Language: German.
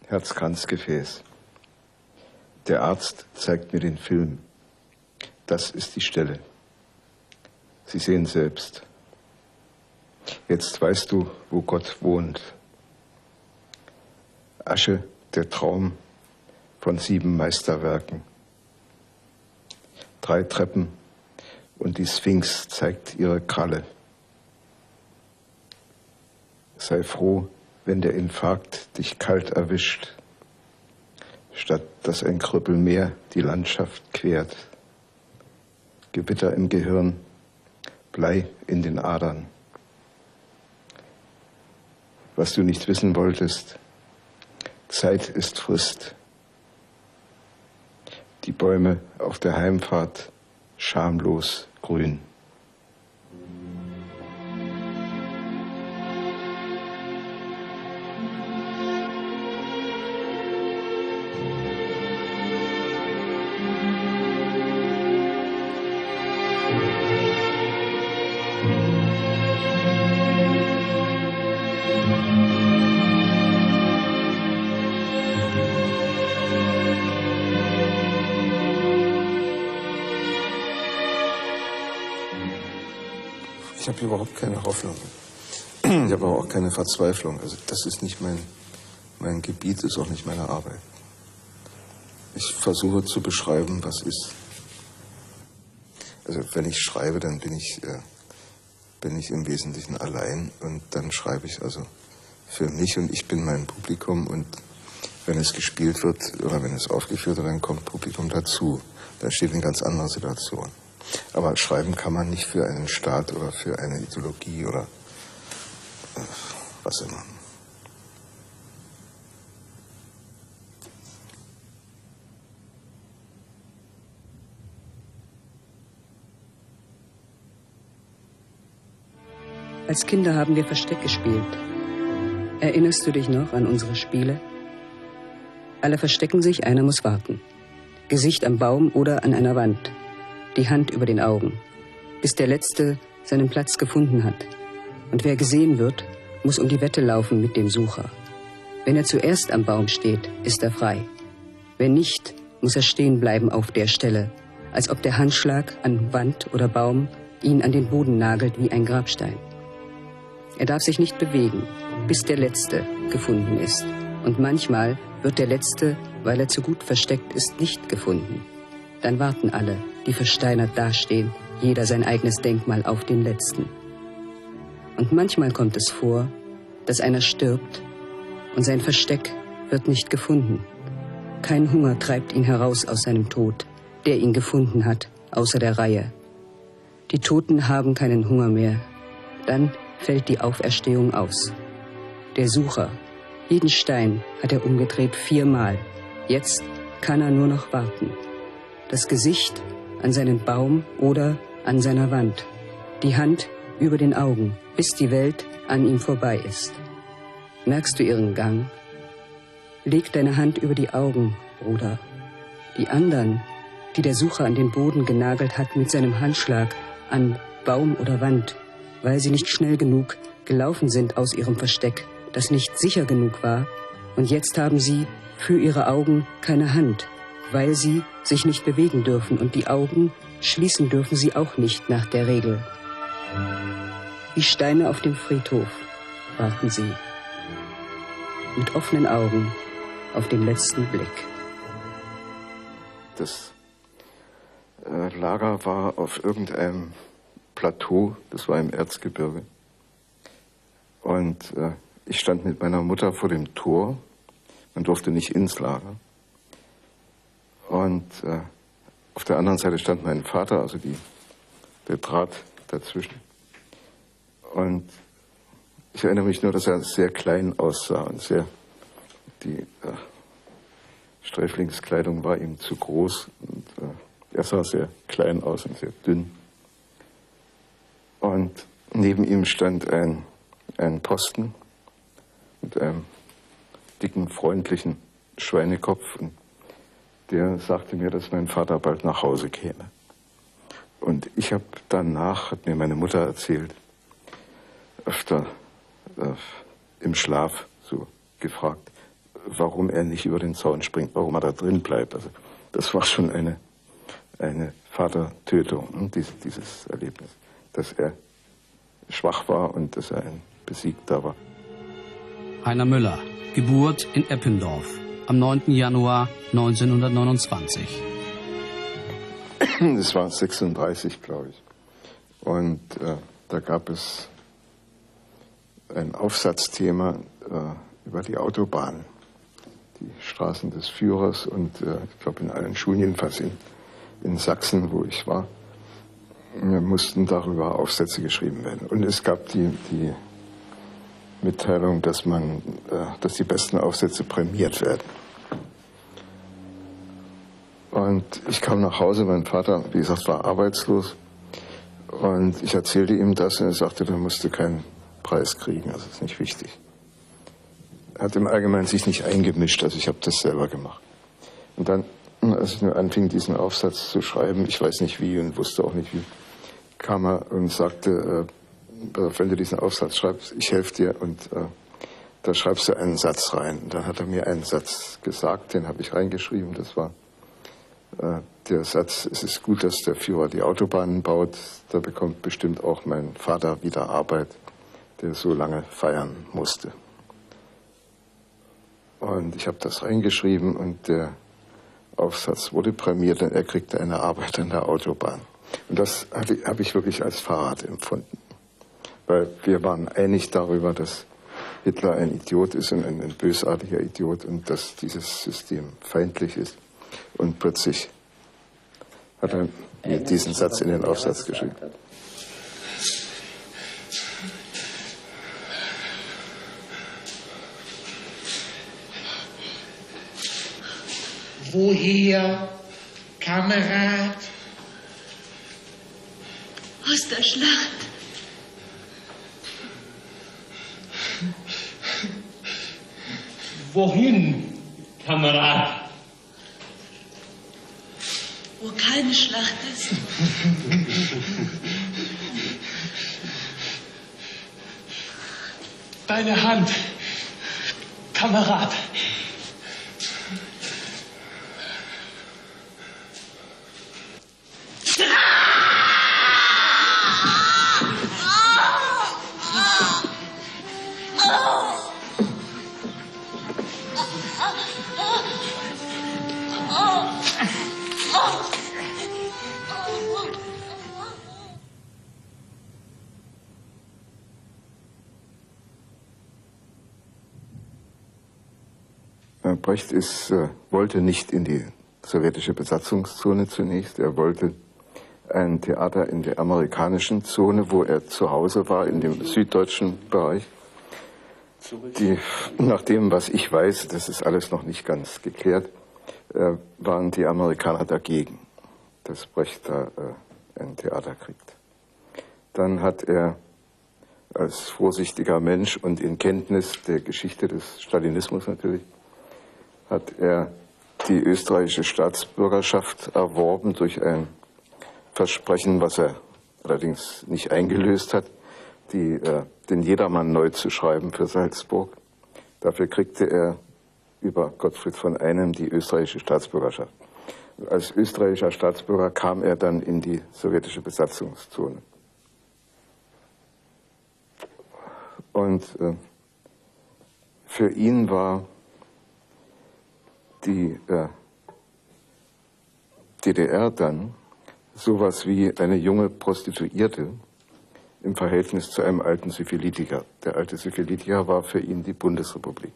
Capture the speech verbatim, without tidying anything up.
Herzkranzgefäß. Der Arzt zeigt mir den Film. Das ist die Stelle. Sie sehen selbst. Jetzt weißt du, wo Gott wohnt. Asche, der Traum von sieben Meisterwerken. Drei Treppen und die Sphinx zeigt ihre Kralle. Sei froh, wenn der Infarkt dich kalt erwischt, statt dass ein Krüppelmeer die Landschaft quert. Gewitter im Gehirn, Blei in den Adern. Was du nicht wissen wolltest, Zeit ist Frist. Die Bäume auf der Heimfahrt schamlos grün. Ich habe überhaupt keine Hoffnung. Ich habe aber auch keine Verzweiflung. Also das ist nicht mein, mein Gebiet, ist auch nicht meine Arbeit. Ich versuche zu beschreiben, was ist. Also wenn ich schreibe, dann bin ich, äh, bin ich im Wesentlichen allein und dann schreibe ich also für mich und ich bin mein Publikum und wenn es gespielt wird oder wenn es aufgeführt wird, dann kommt Publikum dazu. Da steht eine ganz andere Situation. Aber schreiben kann man nicht für einen Staat oder für eine Ideologie oder äh, was immer. Als Kinder haben wir Versteck gespielt. Erinnerst du dich noch an unsere Spiele? Alle verstecken sich, einer muss warten. Gesicht am Baum oder an einer Wand. Die Hand über den Augen, bis der Letzte seinen Platz gefunden hat. Und wer gesehen wird, muss um die Wette laufen mit dem Sucher. Wenn er zuerst am Baum steht, ist er frei. Wenn nicht, muss er stehen bleiben auf der Stelle, als ob der Handschlag an Wand oder Baum ihn an den Boden nagelt wie ein Grabstein. Er darf sich nicht bewegen, bis der Letzte gefunden ist. Und manchmal wird der Letzte, weil er zu gut versteckt ist, nicht gefunden. Dann warten alle, die versteinert dastehen, jeder sein eigenes Denkmal auf den Letzten. Und manchmal kommt es vor, dass einer stirbt und sein Versteck wird nicht gefunden. Kein Hunger treibt ihn heraus aus seinem Tod, der ihn gefunden hat, außer der Reihe. Die Toten haben keinen Hunger mehr. Dann fällt die Auferstehung aus. Der Sucher, jeden Stein hat er umgedreht viermal. Jetzt kann er nur noch warten. Das Gesicht an seinen Baum oder an seiner Wand. Die Hand über den Augen, bis die Welt an ihm vorbei ist. Merkst du ihren Gang? Leg deine Hand über die Augen, Bruder. Die anderen, die der Sucher an den Boden genagelt hat mit seinem Handschlag an Baum oder Wand, weil sie nicht schnell genug gelaufen sind aus ihrem Versteck, das nicht sicher genug war, und jetzt haben sie für ihre Augen keine Hand, weil sie sich nicht bewegen dürfen und die Augen schließen dürfen sie auch nicht nach der Regel. Wie Steine auf dem Friedhof warten sie, mit offenen Augen auf den letzten Blick. Das äh, Lager war auf irgendeinem Plateau, das war im Erzgebirge. Und äh, ich stand mit meiner Mutter vor dem Tor. Man durfte nicht ins Lager. Und äh, auf der anderen Seite stand mein Vater, also die, der Draht dazwischen. Und ich erinnere mich nur, dass er sehr klein aussah und sehr, die äh, Sträflingskleidung war ihm zu groß und äh, er sah sehr klein aus und sehr dünn. Und neben ihm stand ein, ein Posten mit einem dicken, freundlichen Schweinekopf. Und der sagte mir, dass mein Vater bald nach Hause käme. Und ich habe danach, hat mir meine Mutter erzählt, öfter äh, im Schlaf so gefragt, warum er nicht über den Zaun springt, warum er da drin bleibt. Also das war schon eine, eine Vatertötung, ne? Dies, dieses Erlebnis, dass er schwach war und dass er ein Besiegter war. Heiner Müller, Geburt in Eppendorf am neunten Januar neunzehnhundertneunundzwanzig. Das war sechsunddreißig, glaube ich. Und äh, da gab es ein Aufsatzthema äh, über die Autobahn, die Straßen des Führers und äh, ich glaube in allen Schulen, jedenfalls in, in Sachsen, wo ich war, äh, mussten darüber Aufsätze geschrieben werden. Und es gab die, die Mitteilung, dass man, äh, dass die besten Aufsätze prämiert werden. Und ich kam nach Hause, mein Vater, wie gesagt, war arbeitslos. Und ich erzählte ihm das und er sagte, da musst du keinen Preis kriegen, also das ist nicht wichtig. Er hat im Allgemeinen sich nicht eingemischt, also ich habe das selber gemacht. Und dann, als ich nur anfing, diesen Aufsatz zu schreiben, ich weiß nicht wie und wusste auch nicht wie, kam er und sagte, äh, wenn du diesen Aufsatz schreibst, ich helfe dir und äh, da schreibst du einen Satz rein. Und dann hat er mir einen Satz gesagt, den habe ich reingeschrieben, das war äh, der Satz, es ist gut, dass der Führer die Autobahnen baut, da bekommt bestimmt auch mein Vater wieder Arbeit, der so lange feiern musste. Und ich habe das reingeschrieben und der Aufsatz wurde prämiert und er kriegte eine Arbeit an der Autobahn. Und das habe ich wirklich als Verrat empfunden. Weil wir waren einig darüber, dass Hitler ein Idiot ist und ein, ein bösartiger Idiot und dass dieses System feindlich ist. Und plötzlich hat er mir diesen Satz in den Aufsatz geschrieben. Woher, Kamerad? Aus der Schlacht. Wohin, Kamerad? Wo keine Schlacht ist. Deine Hand, Kamerad. Brecht ist, äh, wollte nicht in die sowjetische Besatzungszone zunächst. Er wollte ein Theater in der amerikanischen Zone, wo er zu Hause war, in dem süddeutschen Bereich. Die, nach dem, was ich weiß, das ist alles noch nicht ganz geklärt, äh, waren die Amerikaner dagegen, dass Brecht da äh, ein Theater kriegt. Dann hat er als vorsichtiger Mensch und in Kenntnis der Geschichte des Stalinismus natürlich, hat er die österreichische Staatsbürgerschaft erworben durch ein Versprechen, was er allerdings nicht eingelöst hat, die, äh, den Jedermann neu zu schreiben für Salzburg. Dafür kriegte er über Gottfried von Einem die österreichische Staatsbürgerschaft. Als österreichischer Staatsbürger kam er dann in die sowjetische Besatzungszone. Und äh, für ihn war die äh, D D R dann sowas wie eine junge Prostituierte im Verhältnis zu einem alten Syphilitiker. Der alte Syphilitiker war für ihn die Bundesrepublik.